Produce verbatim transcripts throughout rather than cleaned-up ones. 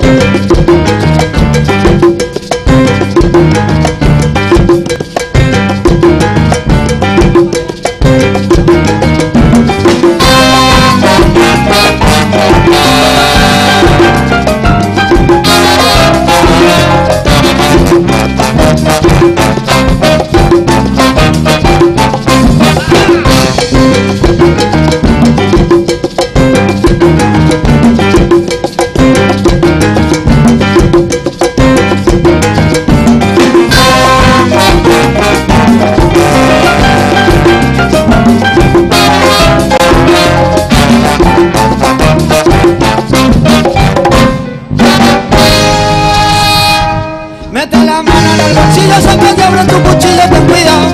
Mete la mano en el bolsillo, saca el diablo en tu cuchillo, ten cuidado.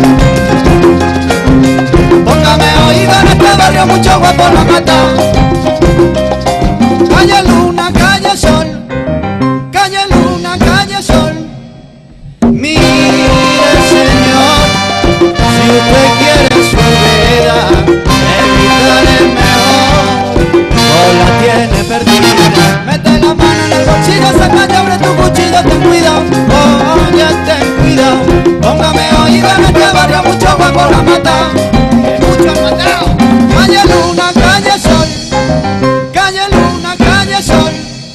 Póngame oído, en este barrio mucho guapo lo han matado. Calle luna, calle sol, calle luna, calle sol. Mire señor, si usted quiere su vida, evitar es mejor, o la tiene perdida. Mete la mano en el bolsillo, saca el diablo en tu cuchillo, ten cuidado. Oye, ten cuidado, póngame oído, en este barrio mucho guapo lo han matado. Mucho han matado. Calle luna, calle sol, calle luna, calle sol.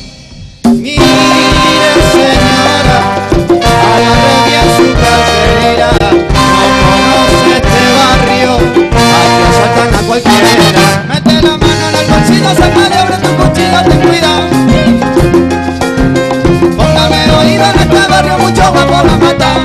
Mire señora, agarre bien su cartera, no conoce este barrio, aquí asaltan a cualquiera. Mete la mano en el bolsillo, saca el diablo en tu cuchillo, ten cuidado. Póngame oído, en este barrio mucho guapo lo han matado.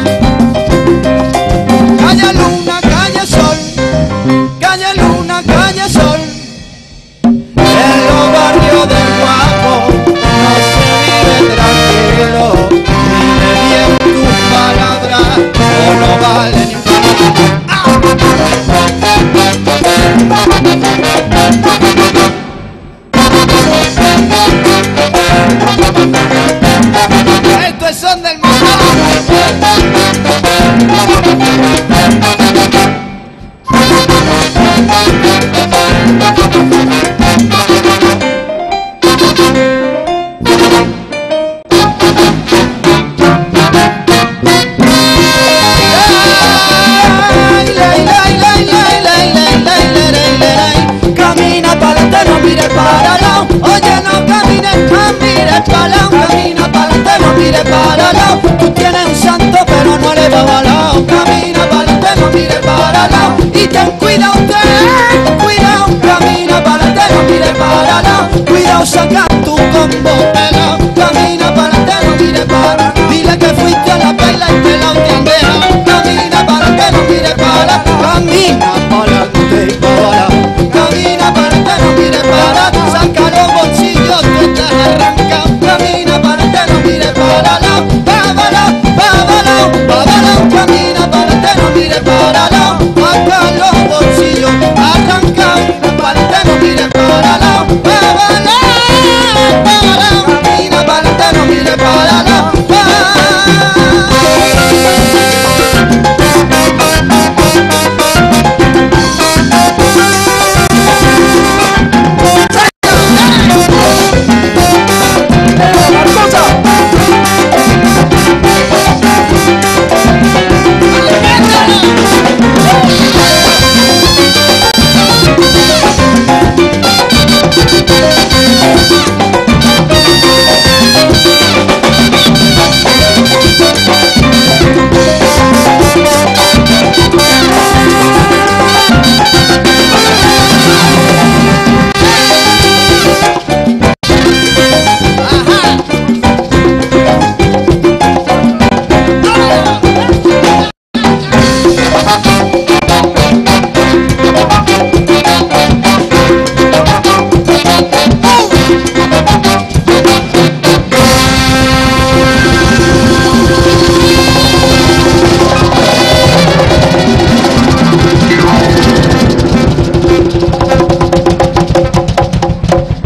Calle luna, calle sol, calle luna, calle sol. En los barrios del guapo no se vive tranquilo, dile bien tus palabras o no vale ni un esto es son del mundo. Camina pa'lante, no mires para lado. Oye, no camines, no mires para lado. Camina pa'lante, no mires para lado. Tú tienes un santo pero no le va balao. Camina pa'lante, no mires para lado. Y ten cuidado, ten cuidado. Camina pa'lante, no mires para lado. Cuidado, saca tu combo pelao. Camina pa'lante, no mires para lado. Dile que fuiste a la perla y pelao te han dejado. Camina pa'lante, no mires para lado. Camina pa'lante y para. Camina pa'lante, no mires para. Saca los bolsillos, tú estás arrancado. Camina pa'lante, no mires para lado. Pa' balao, pa' balao, pa' balao. Camina pa'lante, no mires para lado. Saca los bolsillos, arrancado. Pa'lante, no mires para lado. Pa' balao, pa' balao. Camina pa'lante, no mires para lado.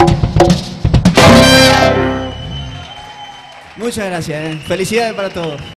Muchas gracias, ¿eh? Felicidades para todos.